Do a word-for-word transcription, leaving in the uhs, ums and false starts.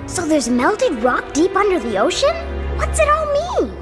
So there's melted rock deep under the ocean? What's it all mean?